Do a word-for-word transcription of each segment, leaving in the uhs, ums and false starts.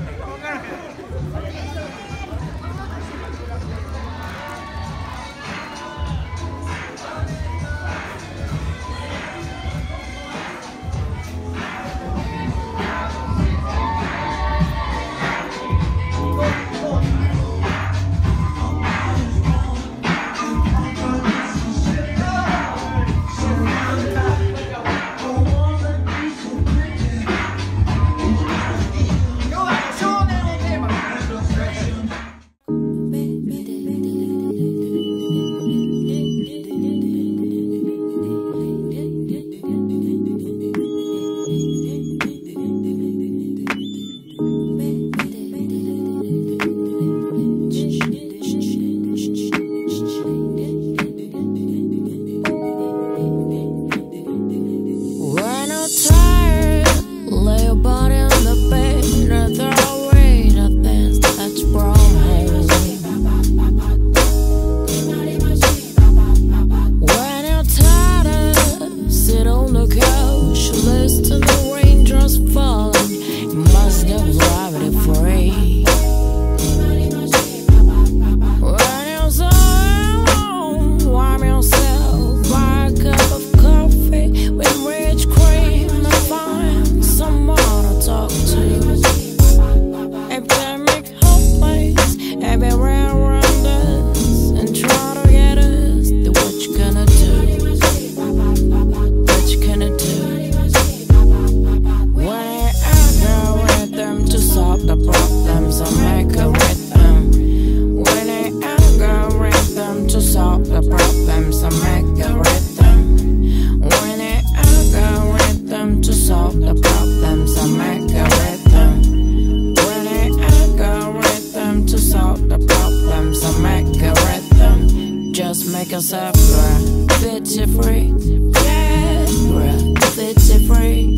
make yourself bruh, fifty free, yeah, bruh, fifty free,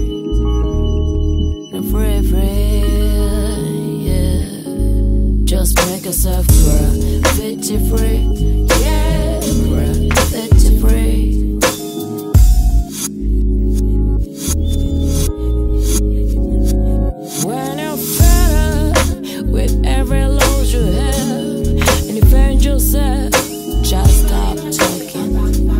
the free free, yeah. Just make yourself bruh, fifty free, yeah, bruh, fifty free. When you're fed up with every loss you have, and you find yourself, just stop talking.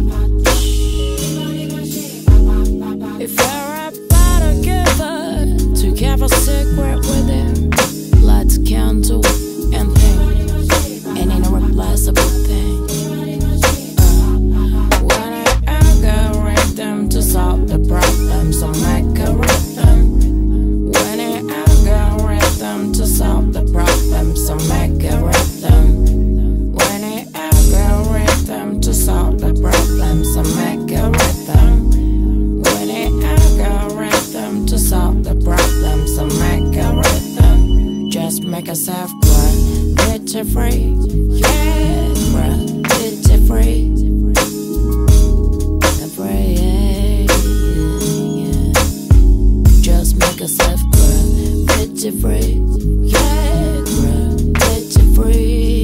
If you're about to give up, to have a secret with him, light a candle and paint, and in a replaceable thing. Uh, when I algorithm to solve the problems, I make a rhythm. When I algorithm to solve the problems, I make a rhythm. When I algorithm to solve the problems, I make a rhythm. When I algorithm to solve the problems, I make a rhythm. Just make yourself bruh, fifty free, yeah, bruh, fifty free, free, yeah, yeah. Just make yourself bruh, fifty free, yeah, bruh, fifty free.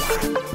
rhythm.